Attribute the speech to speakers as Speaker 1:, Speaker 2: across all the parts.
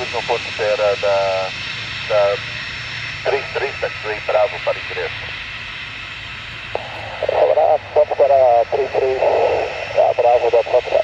Speaker 1: no ponto de espera da 33 Taxiway Bravo para ingresso.
Speaker 2: Abraço, ponto de espera 33, Bravo da Foxtrot.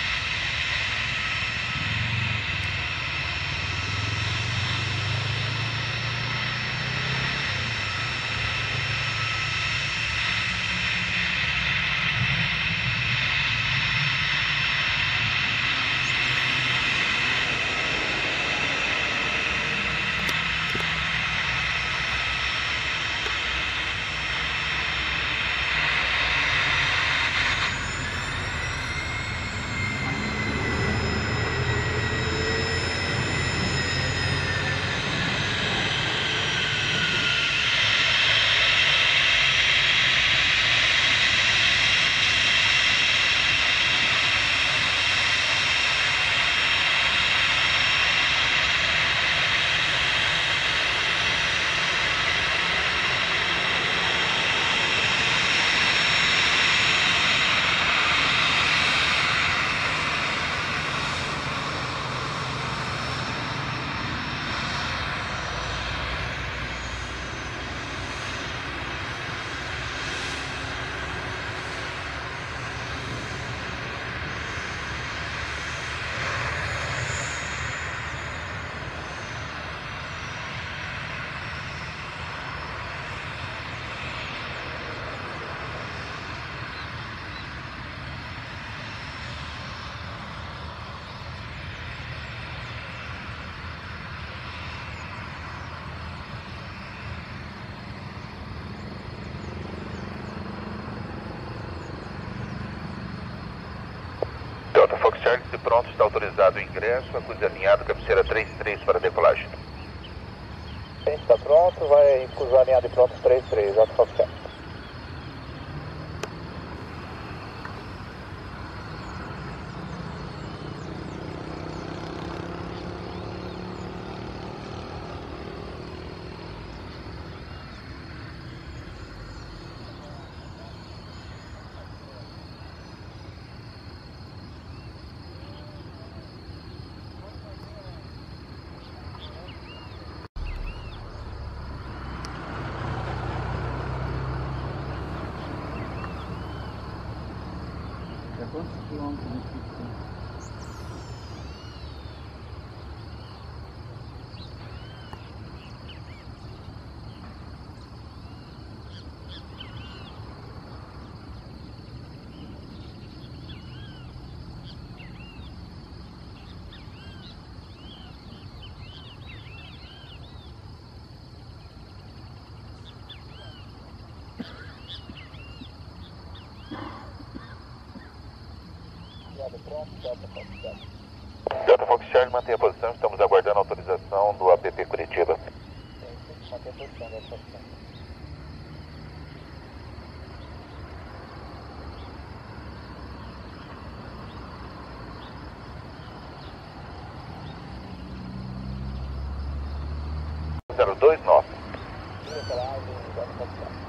Speaker 1: Delta Fox Charlie, se pronto, está autorizado o ingresso, acuse alinhado, cabeceira 33 para decolagem.
Speaker 2: Está pronto, vai cruzar alinhado e pronto 33, Delta Fox Charlie.
Speaker 3: Quantos quilômetros de distância?
Speaker 1: Delta Fox Charlie, mantém a posição, estamos aguardando a autorização do APP Curitiba.
Speaker 2: Mantém a posição, Delta Fox Charlie.
Speaker 1: Zero dois nove.
Speaker 2: Decolagem, Delta Fox Charlie.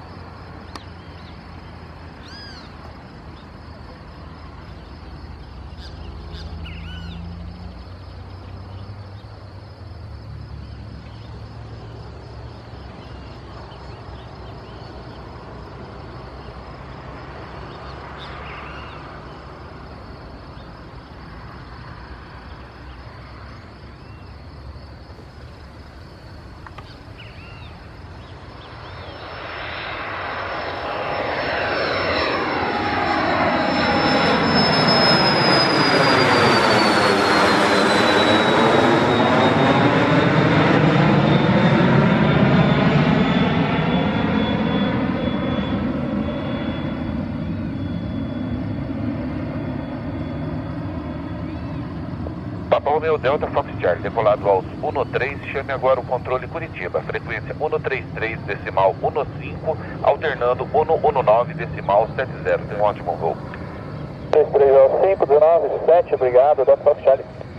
Speaker 1: Papa Romeo Delta Fox Charlie, decolado aos 13, chame agora o controle Curitiba, frequência 133 decimal 15, alternando 119 decimal 70, tem um ótimo voo.
Speaker 2: 33 ao 5, 19, 7, obrigado, Delta Fox Charlie.